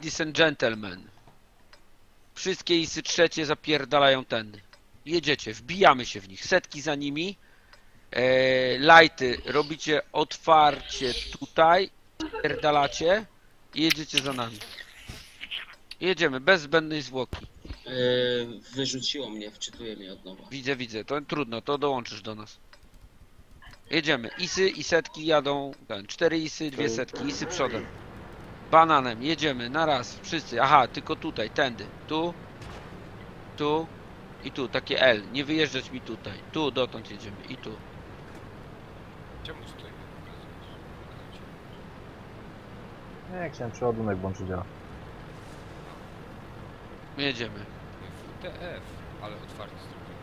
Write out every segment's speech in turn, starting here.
Ladies and gentlemen. Wszystkie isy trzecie zapierdalają tędy. Jedziecie, wbijamy się w nich. Setki za nimi. Lighty robicie otwarcie tutaj. Pierdalacie. I jedziecie za nami. Jedziemy, bez zbędnej zwłoki. Wyrzuciło mnie, wczytuje mnie od nowa. Widzę, widzę. To trudno, to dołączysz do nas. Jedziemy. Isy i setki jadą. 4 isy, 2 setki. Isy przodem. Bananem. Jedziemy na raz. Wszyscy. Aha, tylko tutaj. Tędy. Tu. Tu. I tu. Takie L. Nie wyjeżdżać mi tutaj. Tu dotąd jedziemy. I tu. Czemu tutaj nie pokazujesz? Nie, chciałem przeładunek włączyć, a... Jedziemy. WTF, ale otwarcie zrobione.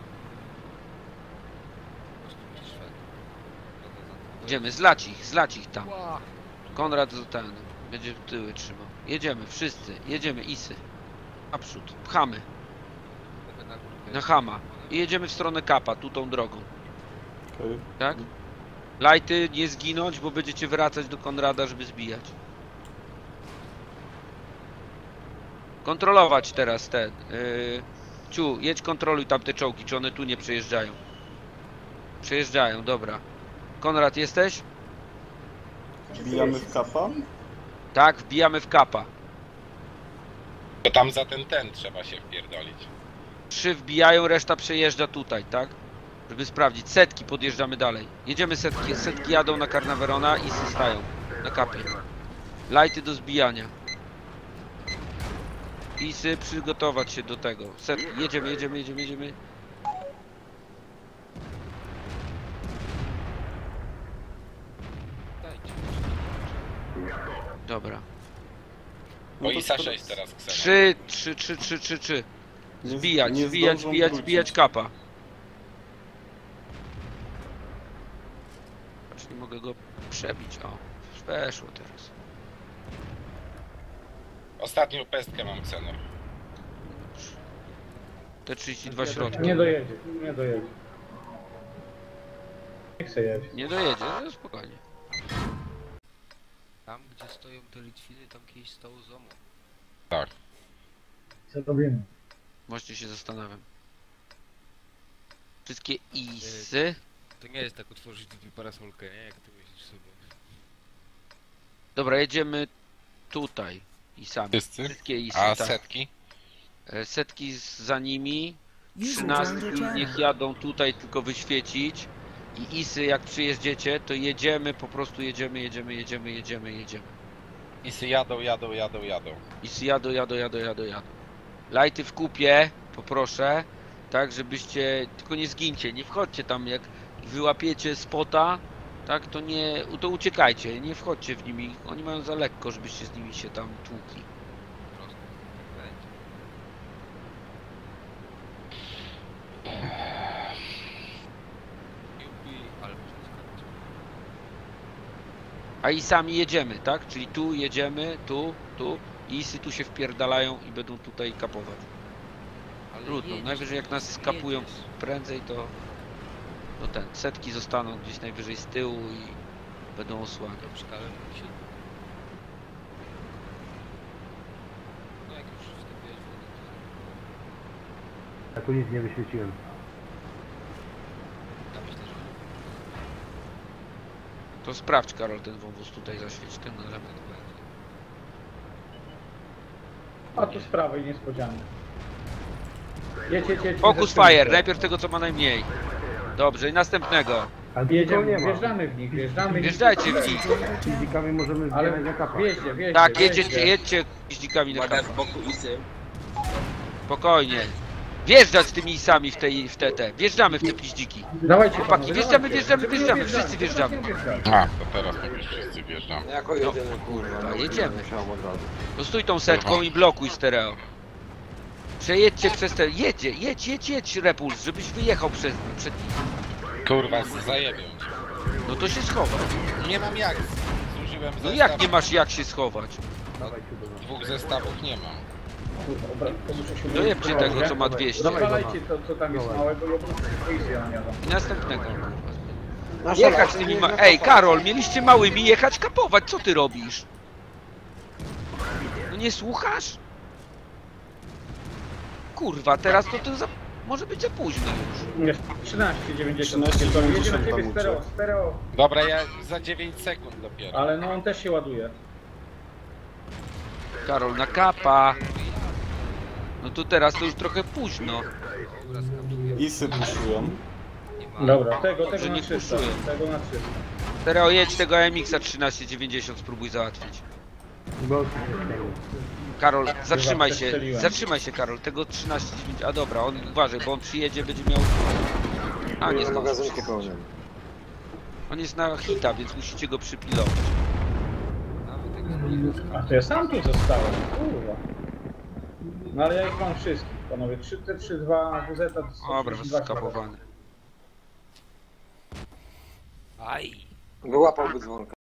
Po prostu musisz szedł. Jedziemy. Zlać ich tam. Konrad ten będzie tyły trzymał. Jedziemy. Wszyscy. Jedziemy. Isy. Naprzód. Pchamy. Na Hama. I jedziemy w stronę Kapa. Tu tą drogą. Okay. Tak? Lighty, nie zginąć, bo będziecie wracać do Konrada, żeby zbijać. Kontrolować teraz ten. Ciu, jedź kontroluj tamte czołgi, czy one tu nie przejeżdżają. Przejeżdżają, dobra. Konrad, jesteś? Wbijamy w kapa? Tak, wbijamy w Kapa. To tam za ten trzeba się wpierdolić. 3 wbijają, reszta przejeżdża tutaj, tak? Żeby sprawdzić. Setki podjeżdżamy dalej. Jedziemy setki, setki jadą na Carnaverona i stają na Kapie. Lighty do zbijania. Isy przygotować się do tego. Setki, jedziemy. Dobra. Bo ISA 6 teraz Ksena. 3. Nie Zbijać Kapa. Aż nie mogę go przebić. O, weszło teraz. Ostatnią pestkę mam Ksenor. Te 32 środki. Nie dojedzie. Nie chce jeść. Nie dojedzie, no spokojnie. Tam, gdzie stoją te Litwiny, tam kiedyś stał ZOMO. Tak. Co robimy? Właśnie się zastanawiam. Wszystkie isy. To nie jest tak otworzyć dwie parasolkę, nie? Jak ty myślisz sobie. Dobra, jedziemy tutaj. Isami. Wszyscy? Wszystkie isy, A tak. setki? Setki za nimi. 13 niech jadą tutaj tylko wyświecić. I isy jak przyjeździecie, to jedziemy, po prostu jedziemy. Isy jadą. Isy jadą. Lighty w kupie, poproszę. Tak, żebyście, tylko nie zgincie, nie wchodźcie tam, jak wyłapiecie spota, tak, to uciekajcie, nie wchodźcie w nimi, oni mają za lekko, żebyście z nimi się tam tłukli. Prosto. Tak będzie. Ale można skakać. A isami jedziemy, tak, czyli tu jedziemy, tu, i isy tu się wpierdalają i będą tutaj kapować. Ale Trudno, jedziesz, najwyżej jak nas jedziesz. skapują prędzej, to ten, setki zostaną gdzieś najwyżej z tyłu i będą osłaniać. Szkale musi. No jak już wstępujesz w wodę, Ja tu nic nie wyświeciłem. to ja myślę, że To sprawdź, Karol, ten wąwóz tutaj zaświeć, ten element. będzie. A tu z prawej niespodzianka. Jedź. Focus fire, najpierw tego co ma najmniej. Dobrze, i następnego. Ale nikogo nie Jedziemy, ma. wjeżdżamy w nich. Wjeżdżajcie w nich. Silnikami możemy Ale zbierać na kapa. wjeździe. Tak, jedźcie jeździkami na Uwaga, kapa. z boku isy. Spokojnie. Wjeżdżać z tymi isami w te. Wjeżdżamy w te piździki. Dawajcie, Chłopaki, panowie, wjeżdżamy, dawajcie. wszyscy wjeżdżamy. A, to teraz już wszyscy wjeżdżamy. Jako jedyny, kurwa. Jedziemy. Musiałem od razu. To stój tą setką i blokuj stereo. Przejedźcie przez te... Jedź, Repuls, żebyś wyjechał przed nich. Kurwa, zajebią cię. No to się schowaj. Nie mam jak. Zużyłem No zestaw. jak nie masz jak się schować? Dawajcie do nas. 2 zestawów nie mam. Dobra, to muszę się Dojebcie tego co ma 200. Dawajcie to, co tam jest małego i obróćcie policję na niego. I następnego. Jechać tymi Ej, Karol, mieliście małymi jechać kapować, co ty robisz? No nie słuchasz? Kurwa, teraz to może być za późno już. Jest 13,90. 13,90 Jedzie na ciebie tam stereo, uciekł. stereo. Dobra, ja za 9 sekund dopiero. Ale no on też się ładuje. Karol na kapa. No to teraz to już trochę późno. Dobra, skapuję. Isy puszują. Nie ma. Dobra, tego Że na nie 300. puszuję. Tego na 300. Stereo, jedź tego MX-a 1390, spróbuj załatwić. Bo się stało. Karol, zatrzymaj się, przestrzeliłem. zatrzymaj się Karol, tego 1390, a dobra, on uważaj, bo on przyjedzie, będzie miał... A, nie zdążył. On jest na hita, więc musicie go przypilować. Nawet tego nie A to ja sam tu zostałem, kurwa. No ale ja ich mam wszystkich, panowie. 3 T3, 2 WZ, Dobra, 132 skapowany. Aj! Wyłapałby dzwonka.